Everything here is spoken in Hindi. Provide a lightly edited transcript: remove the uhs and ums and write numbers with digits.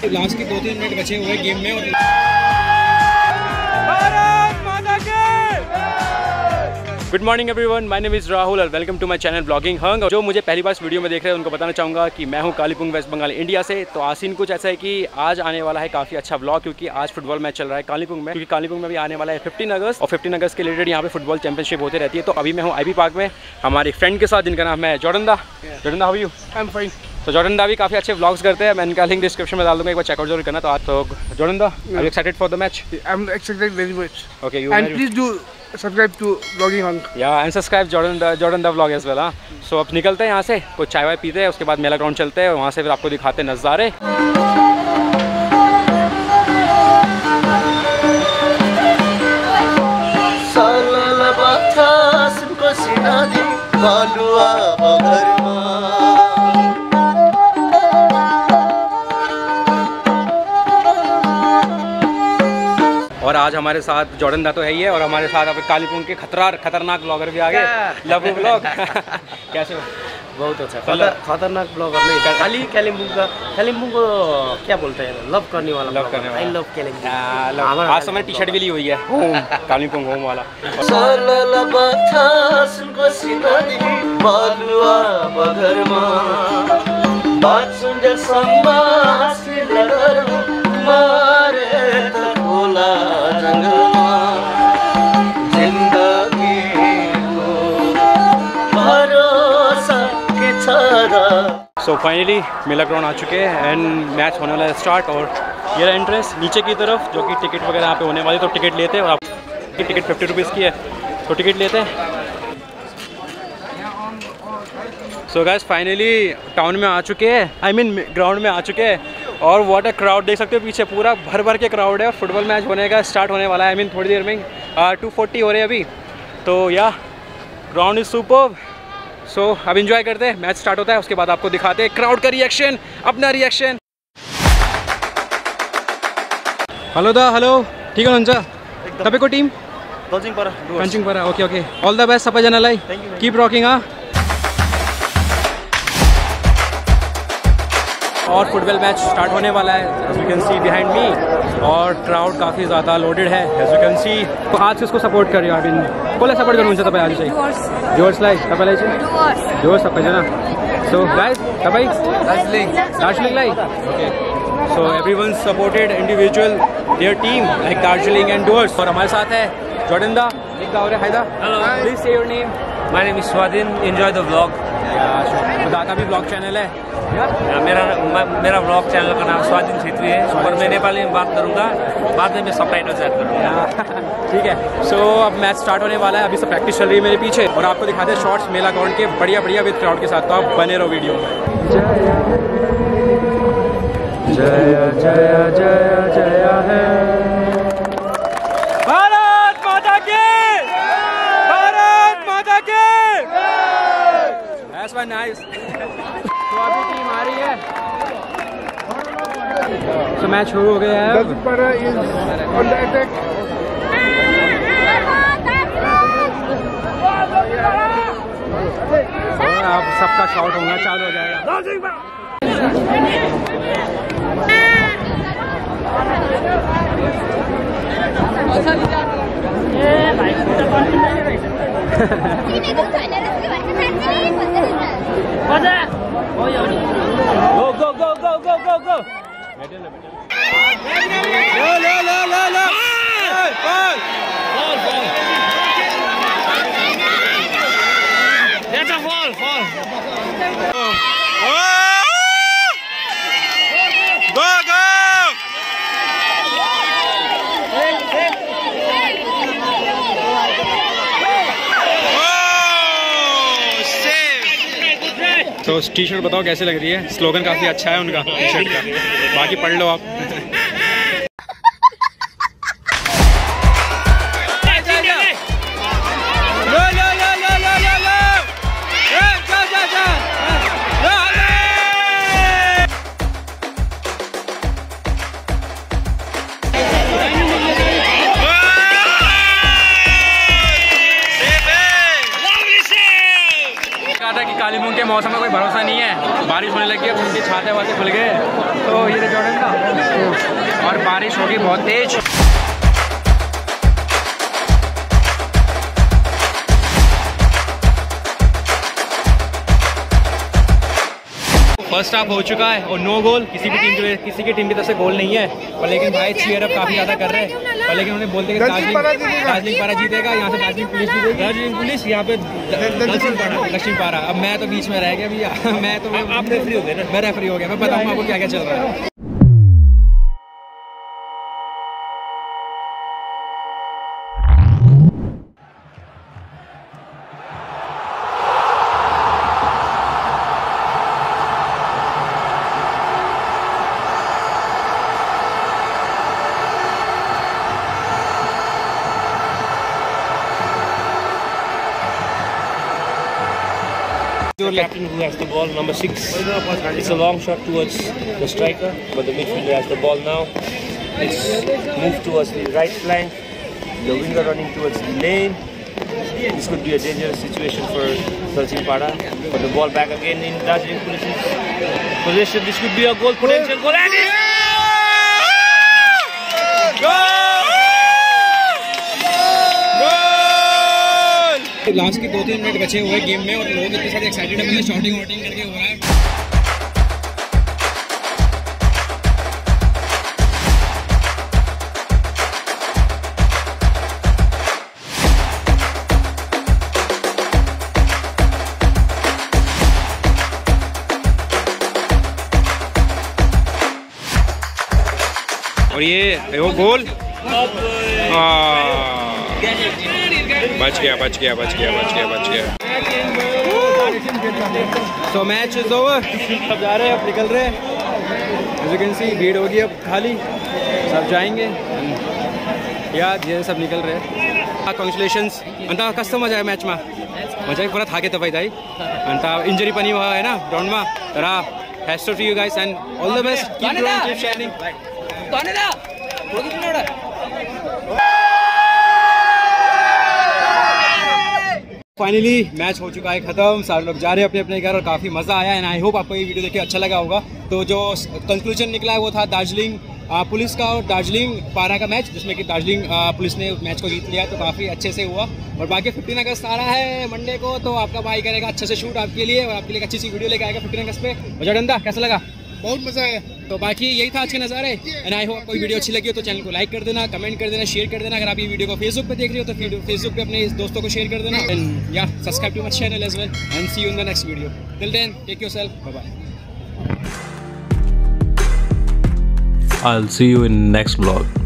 लास्ट के 2-3 मिनट बचे हुए गेम में और good morning everyone, my name is Rahul और welcome to my channel blogging Hung. जो मुझे पहली बार इस वीडियो में देख रहे हैं उनको बताना चाहूँगा कि मैं हूँ कालीपुंग, वेस्ट बंगाल, इंडिया से। तो आज सीन कुछ ऐसा है कि आज आने वाला है काफ़ी अच्छा ब्लॉग, क्योंकि आज फुटबॉल मैच चल रहा है कालीपुंग में। क्योंकि कालीपुंग में भी आने वाला है 15 अगस्त और 15 अगस्त के रिलेटेड यहाँ पे फुटबॉल चैंपियनशिप होती रहती है। तो अभी मैं हूँ IB पार्क में हमारे फ्रेंड के साथ, जिनका नाम है जॉर्डन दा। जॉर्डन दा, how are you? I am fine. तो जॉर्डन दा भी काफ़ी अच्छे व्लॉग्स करते हैं, मैं इनका लिंक डिस्क्रिप्शन में डाल दूँगा, एक बार चेकआउट जरूर करना। तो आज तो जॉर्डन दा, are you excited for the match? I am excited very much. Okay, you and please do subscribe to blogging Hung. Yeah and subscribe Jordan दा व्लॉग एज वेल। हाँ, सो अब निकलते हैं यहाँ से, कुछ चाय वाय पीते हैं, उसके बाद मेला ग्राउंड चलते हैं, वहाँ से फिर आपको दिखाते हैं नज़ारे। और आज हमारे साथ जॉर्डन दा तो है ही है, और हमारे साथ अब कालीपुंग के खतरनाक ब्लॉगर भी आ गए, लव ब्लॉग। कैसे हो? बहुत अच्छा, खतरनाक ब्लॉगर नहीं, खाली कालिम्पोंग को क्या बोलते हैं, लव करने वाला। I love Kalimpong. आज तो मैंने टी-शर्ट भी ली हुई है, होम कालीपुंग होम वाला। सो फाइनली मेला ग्राउंड आ चुके हैं एंड मैच होने वाला है स्टार्ट। और ये रहा एंट्रेंस नीचे की तरफ, जो कि टिकट वगैरह यहाँ पे होने वाली, तो टिकट लेते हैं। और आपकी टिकट 50 रुपीज़ की है, तो टिकट लेते हैं। सो गाइस फाइनली टाउन में आ चुके हैं, आई मीन ग्राउंड में आ चुके हैं। और व्हाट अ क्राउड, देख सकते हो पीछे पूरा भर के क्राउड है। और फुटबॉल मैच होने का स्टार्ट होने वाला है, आई मीन थोड़ी देर में 2:40 हो रहे हैं अभी। तो या ग्राउंड इज सुपर्ब। सो अब इंजॉय करते हैं, मैच स्टार्ट होता है, उसके बाद आपको दिखाते हैं क्राउड का रिएक्शन, अपना रिएक्शन। हेलो दा, हेलो, ठीक है नंजा? तबे को टीम पंचिंग पर okay okay, all the best सपा जनालाई, कीप रॉकिंग। हाँ, और फुटबॉल मैच स्टार्ट होने वाला है, as you can see behind me. और क्राउड काफ़ी ज़्यादा लोडेड है, एज यू कैन सी। तो आज किसको सपोर्ट कर रही हो? अभी कोले सपोर्ट करूँ तब आज चाहिए जोर्स लाई तब जोर्स सब जना। सो गाइस तब दार्जिलिंग लाई okay. So everyone supported individual their team like Darjeeling and Dooars. और हमारे साथ है जॉर्डन दा, एक गाँव है हायदा। Please say your name. My name is Swadin, enjoy the vlog. दा का भी ब्लॉग चैनल है। मेरा ब्लॉग चैनल का नाम स्वादिन छेत्री है, और मैं नेपाली में बात करूँगा, बाद में मैं सबटाइटल्स ऐड करूँगा। ठीक है। सो अब मैच स्टार्ट होने वाला है, अभी सब प्रैक्टिस चल रही है मेरे पीछे, और आपको दिखाते हैं शॉर्ट्स मेला ग्राउंड के बढ़िया विद क्राउड के साथ। तो आप बने रहो वीडियो में। जय जय जय जय है भारत माता की, भारत माता की। That's very nice. तो अभी टीम आ रही है, तो मैच शुरू हो गया है। और अब सबका शॉट होना चालू हो जाएगा। Go go go go go go go. लो ball. That's a fall. Go go. तो टी-शर्ट बताओ कैसे लग रही है? स्लोगन काफ़ी अच्छा है उनका टी-शर्ट का, बाकी पढ़ लो आप। कालीमुंग के मौसम में कोई भरोसा नहीं है, बारिश होने लगी है, उनके छाते वाते खुल गए। तो ये जॉर्डन का, और बारिश होगी बहुत तेज। फर्स्ट हाफ हो चुका है और नो गोल, किसी की टीम की तरफ से गोल नहीं है, पर लेकिन भाई चीयर अप काफ़ी ज़्यादा कर रहे हैं। पर लेकिन उन्हें बोलते हैं कि दार्जिलिंग पारा जीतेगा, यहाँ से दार्जिलिंग पुलिस जीतेगी, दार्जिलिंग पुलिस यहाँ पे दक्षिण पारा। अब मैं तो बीच में रह गया भैया, मैं तो आप रेफरी हो गए ना, मैं रेफरी हो गया, मैं बताऊँगा आपको क्या क्या चल रहा है। The captain who has the ball, number 6. It's a long shot towards the striker, but the midfielder has the ball now. It's moved towards the right flank. The winger running towards the lane. This could be a dangerous situation for Dalsing Pada. But the ball back again in Darjeeling Police's possession. This could be a goal potential goal. And it's goal! Last के 2-3 मिनट बचे हुए गेम में और लोग इतने सारे एक्साइटेड है, शॉटिंग वॉटिंग करके हो रहा है। और ये वो गोल बच गया। तो मैच इज ओवर, सब जा रहे हैं, अब निकल रहे हैं। यू कैन सी भीड़ होगी अब खाली, सब जाएंगे यार, ये सब निकल रहे हैं। कॉन्ग्रेचुलेशंस अंता कस्तो मजा आयो म्याचमा? मजा पुरा थाके तपाईँ दाइ, अन्त इन्जरी पनि भयो होइन ग्राउन्डमा, तर heads to you guys and all the best, keep growing, keep shining. Finally match हो चुका है खत्म, सारे लोग जा रहे हैं अपने अपने घर और काफ़ी मज़ा आया एंड आई होप आपको ये वीडियो देख के अच्छा लगा होगा। तो जो कंक्लूजन निकला है वो था दार्जिलिंग पुलिस का और दार्जिलिंग पारा का मैच, जिसमें कि दार्जिलिंग पुलिस ने मैच को जीत लिया, तो काफ़ी अच्छे से हुआ। और बाकी 15 अगस्त आ रहा है मंडे को, तो आपका भाई करेगा अच्छे से शूट आपके लिए, और आपके लिए अच्छी सी वीडियो लेकर आएगा 15 अगस्त पे। जॉर्डन कैसा लगा? बहुत मजा आया। तो बाकी यही था आज के नज़ारे एंड आई होप आपको वीडियो अच्छी लगी हो तो चैनल को लाइक कर देना, कमेंट कर देना, शेयर कर देना। अगर आप ये वीडियो को फेसबुक पे देख रहे हो तो फेसबुक पे अपने दोस्तों को शेयर कर देना एंड या subscribe to my channel as well and see you in the next video. Till then take yourself, bye bye. I'll see you in next vlog.